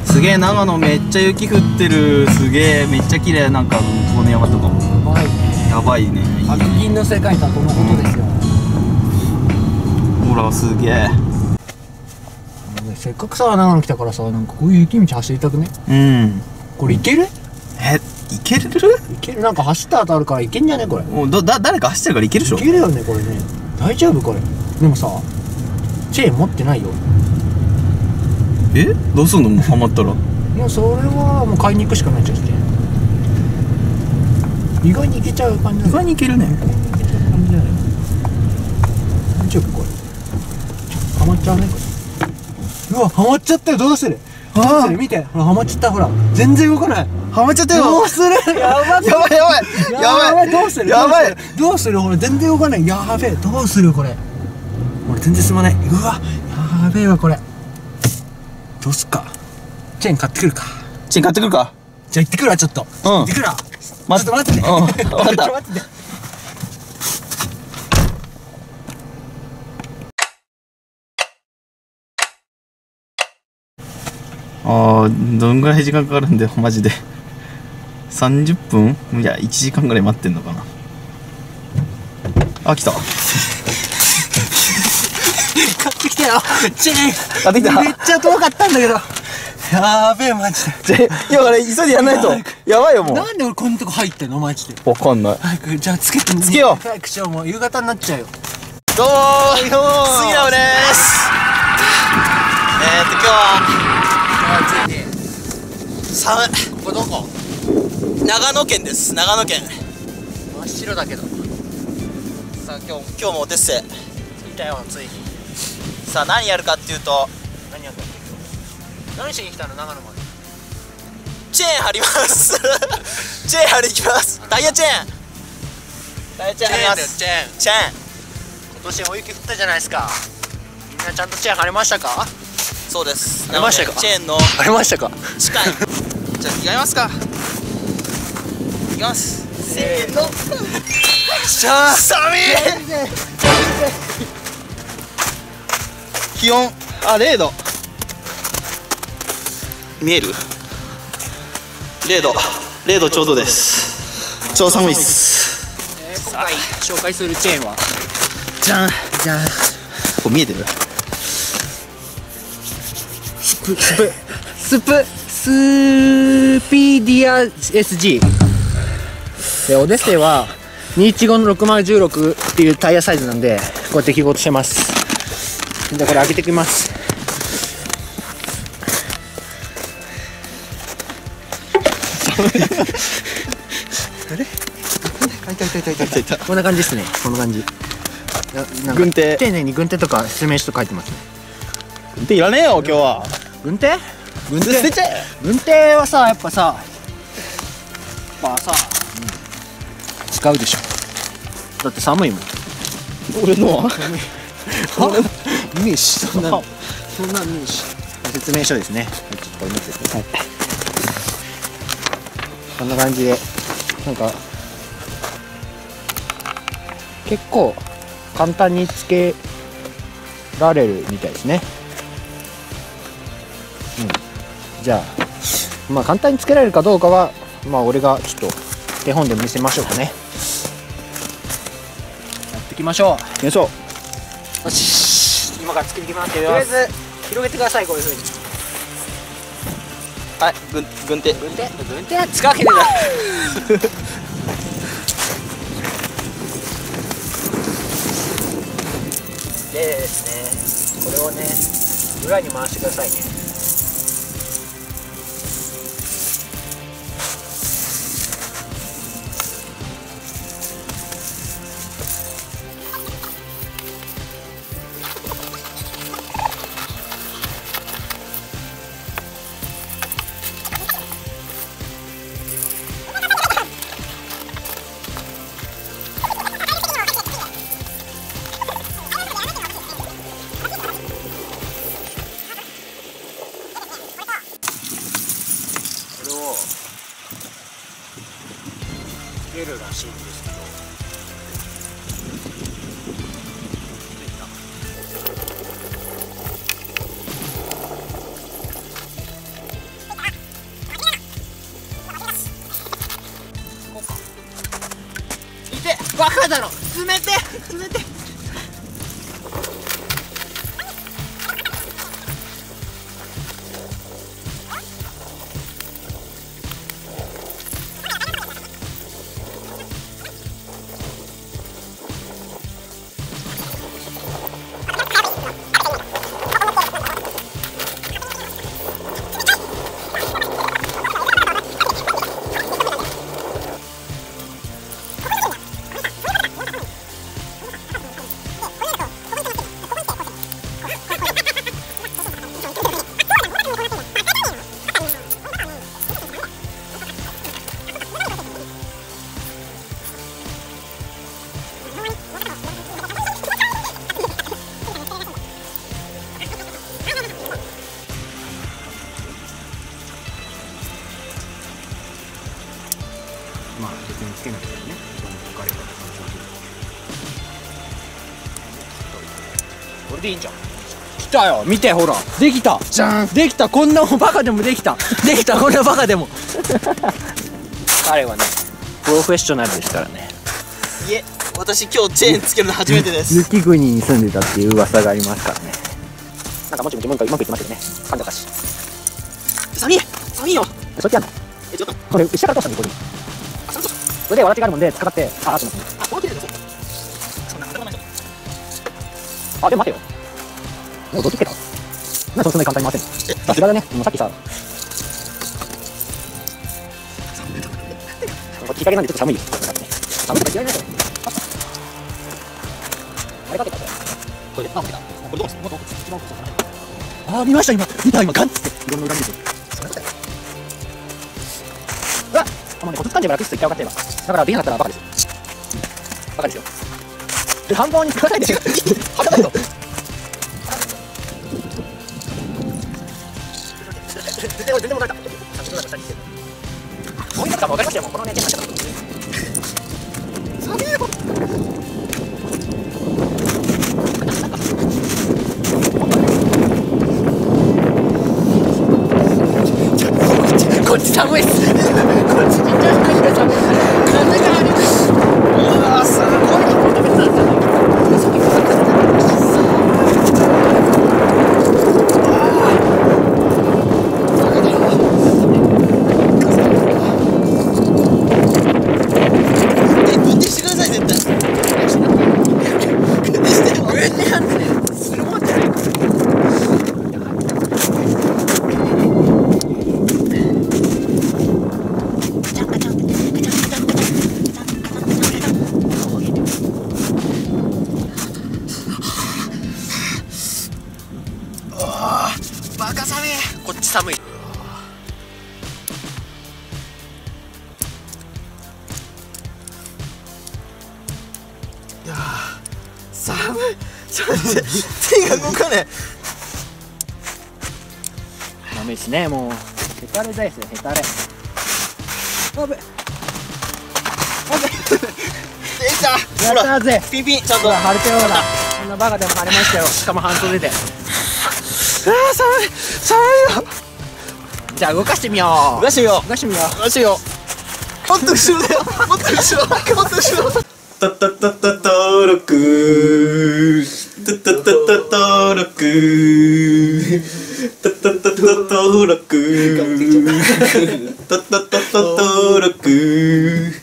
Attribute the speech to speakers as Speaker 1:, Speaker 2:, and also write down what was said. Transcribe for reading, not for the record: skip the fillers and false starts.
Speaker 1: すげえ、長野めっちゃ雪降ってる。すげえ、めっちゃ綺麗。なんか向こうの山とかも
Speaker 2: やばいね。
Speaker 1: やばいね。
Speaker 2: 白銀の世界とはこのことですよ。
Speaker 1: ほらすげえ。
Speaker 2: せっかくさ長野来たからさ、なんかこういう雪道走りたくね。
Speaker 1: うん。
Speaker 2: これいける？
Speaker 1: いける？
Speaker 2: いける。なんか走った後あるからいけんじゃねこれ。
Speaker 1: もう誰か走ってるからいけるでしょ。
Speaker 2: いけるよねこれね。大丈夫これ。でもさチェーン持ってないよ。
Speaker 1: え、どうすんの？もうハマったら。
Speaker 2: いやそれはもう買いに行くしかないじゃん。チェーン意外にいけちゃう感じだね。
Speaker 1: 意外にいけるね。
Speaker 2: 意外にいけちゃう感じだね。大丈夫これ。ハマっちゃうねこれ。うわハマっちゃったよ。どうする？どうする？見てほらハマっちゃった。ほら全然動かない。
Speaker 1: ハマっちゃったよ。
Speaker 2: どうする？やばい
Speaker 1: やばいやばいやばい。
Speaker 2: どうする？
Speaker 1: やばい。
Speaker 2: どうする？ほら全然動かない。やべえ。どうするこれ。俺全然進まない。うわやべえわこれ。どうすっか。チェーン買ってくるか。
Speaker 1: チェーン買ってくるか。
Speaker 2: じゃあ行ってくるわちょっと。行ってくるわ。ちょっと待ってて。
Speaker 1: 分かった。
Speaker 2: ちょっと待ってて。
Speaker 1: どんぐらい時間かかるんだよマジで。30分？いや1時間ぐらい待ってんのかな。あ、来た。
Speaker 2: 買ってきたよ。チェーン。
Speaker 1: 買ってきた。
Speaker 2: めっちゃ遠かったんだけど。やべえマジで。
Speaker 1: いや、あれ急いでやんないと。やばいよもう。
Speaker 2: なんで俺こんなとこ入ってんのマジで。
Speaker 1: わかんない。
Speaker 2: 早くじゃあつけ
Speaker 1: よう。
Speaker 2: 早くしよう。もう夕方になっちゃうよ。
Speaker 1: どうもー、杉直です。今日は
Speaker 2: ついに
Speaker 1: 寒い。
Speaker 2: ここどこ？
Speaker 1: 長野県です。長野県。
Speaker 2: 真っ白だけど。
Speaker 1: さあ今日もお手製。
Speaker 2: 着いたよついに。
Speaker 1: さあ何やるかっていうと、
Speaker 2: 何やったっけ？何しに来たの長野まで？
Speaker 1: チェーン張ります。チェーン張りに行きます。タイヤチェーン。タイヤチェーン張ります。
Speaker 2: チェーン。
Speaker 1: チェーン。
Speaker 2: 今年大雪降ったじゃないですか。みんなちゃんとチェーン張れましたか？
Speaker 1: そうです。
Speaker 2: 張れましたか？
Speaker 1: チェーンの
Speaker 2: 張れましたか？
Speaker 1: 近い。じゃあやりますか。いきます。せーの。しゃー。寒い。気温0度。見える？0度。0度ちょうどです。超寒いっす。
Speaker 2: 今回紹介するチェーンは
Speaker 1: じゃんじゃん。これ見えてる？
Speaker 2: スピーディア SG で、オデッセイは215の6016っていうタイヤサイズなんで、こうやって記号としてます。じゃあこれ開けてきます。あれ？いた。こんな感じですね。こんな感じ。
Speaker 1: 軍手。
Speaker 2: 丁寧に軍手とか説明書と書いてますね。
Speaker 1: 軍手いらねえよ今日は。
Speaker 2: 軍手？
Speaker 1: 軍手捨てちゃえ。
Speaker 2: 軍手はさ、やっぱさ、使うでしょ。だって寒いもん。
Speaker 1: 俺のは？
Speaker 2: イメージそんなのイメージ。説明書ですね。ちょっとこれ見てて。はい。こんな感じで、なんか結構簡単につけられるみたいですね。じゃあまあ簡単につけられるかどうかはまあ俺がちょっと手本で見せましょうかね。やっていきましょう。
Speaker 1: よいしょ。
Speaker 2: よし、今から作りきますけど、とりあえず広げてください。こういう風に。
Speaker 1: はい、軍手
Speaker 2: は使うわけねえだろ。でですね、これをね裏に回してくださいね。つけるらしいんですけど、 バカだろ、詰めて詰めて。
Speaker 3: まあ別につけなくてもね、置かれたら
Speaker 2: これでいいんじゃん。来たよ、見てほら、できたじゃん。できた、こんなもんバカでもできた。できた、こんなバカでも。彼はね、プロフェッショナルですからね。
Speaker 1: いえ、私今日チェーンつけるの初めてです。
Speaker 2: 雪国に住んでたっていう噂がありますからね。なんかもちもちもうまくいってますよね。噛んだかし。寒いよ。そっちやんの？ちょっとこれ下から通したのここに。それでわらちがあるもんでかかって、あ、ちょっと待って。あ、この切れるぞ。そんな当たり前じゃん。あ、でも待てよ。もうどっちつけた？なんでそんなに簡単に回せんの？さすがだね。もうさっきさ。こっち日陰なんでちょっと寒いよ。寒いとか嫌いないよ。あれかけたこれ。これで、あ、かけた。これどうする？もっと一番奥そうかな。あ、見ました今。見た今ガンって。いろんな裏見てる。それだったよ。うわっ。あのね、コツ掴んでば楽して一回分かっちゃえば。だからできなかったらバカですよ。バカですよ。で、半分に使わないで。バカだよ。全然分かった。もう一つかも分かりましたよ。もうこのね、チェックしたから。寒いよ。こっち寒いっす。こっちちっちゃい寒い。風があります。うわ、すごい。バカ寒い。こっち寒い。いや寒い。手が動かねえ。ダメですね、もうヘタレですよ、ヘタレ。あべできた。やったぜ。ピンピンちゃんと晴れてよ。ほら、こんなバカでも晴れましたよ。しかも半袖で。ああ、寒いよ。じゃあ動かしてみよう。動かしてみよう。動かしてみよう。動かしてみよう。もっと後ろだよ。もっと後ろ。もっと後ろ。
Speaker 1: たたたた登録。たたたた登録。たたたた登録。たたたた登録。